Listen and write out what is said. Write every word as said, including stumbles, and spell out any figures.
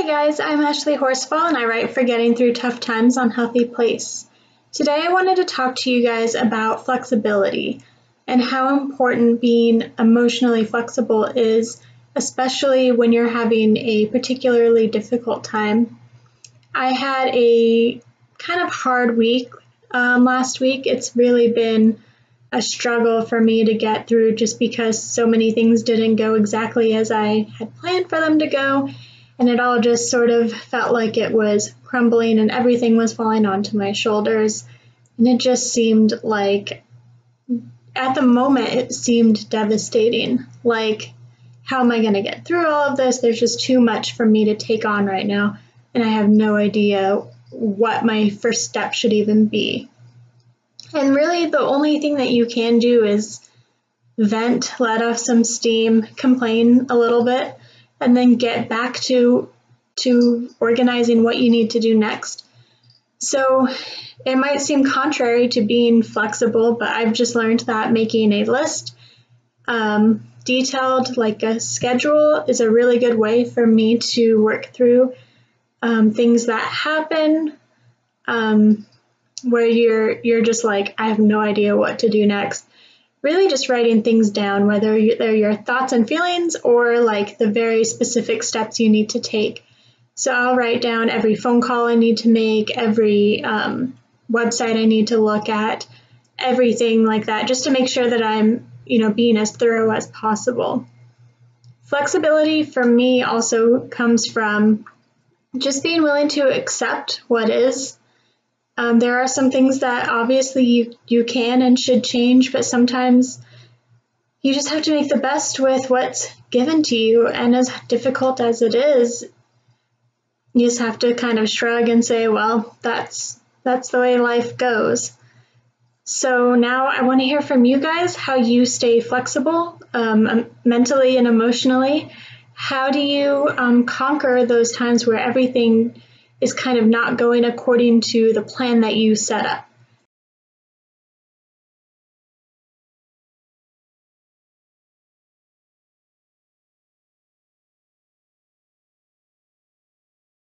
guys, I'm Ashley Horsfall and I write for Getting Through Tough Times on HealthyPlace. Today I wanted to talk to you guys about flexibility and how important being emotionally flexible is, especially when you're having a particularly difficult time. I had a kind of hard week um, last week. It's really been a struggle for me to get through just because so many things didn't go exactly as I had planned for them to go. And it all just sort of felt like it was crumbling and everything was falling onto my shoulders. And it just seemed like, at the moment, it seemed devastating. Like, how am I going to get through all of this? There's just too much for me to take on right now. And I have no idea what my first step should even be. And really, the only thing that you can do is vent, let off some steam, complain a little bit, and then get back to to organizing what you need to do next. So it might seem contrary to being flexible, but I've just learned that making a list, um, detailed like a schedule, is a really good way for me to work through um, things that happen um, where you're you're just like, I have no idea what to do next. Really just writing things down, whether they're your thoughts and feelings or like the very specific steps you need to take. So I'll write down every phone call I need to make, every um, website I need to look at, everything like that, just to make sure that I'm, you know, being as thorough as possible. Flexibility for me also comes from just being willing to accept what is. Um, there are some things that obviously you, you can and should change, but sometimes you just have to make the best with what's given to you. And as difficult as it is, you just have to kind of shrug and say, well, that's that's the way life goes. So now I want to hear from you guys how you stay flexible um, mentally and emotionally. How do you um, conquer those times where everything is kind of not going according to the plan that you set up?